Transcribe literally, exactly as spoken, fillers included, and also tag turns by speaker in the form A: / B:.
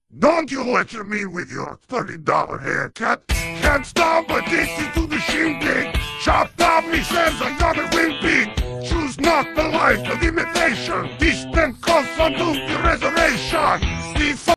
A: Don't you lecture me with your thirty dollar haircut. Can't stop addicted to the shindig. Chopped off me says I got a wing big. Choose not the life of imitation. Distant costs on the reservation. The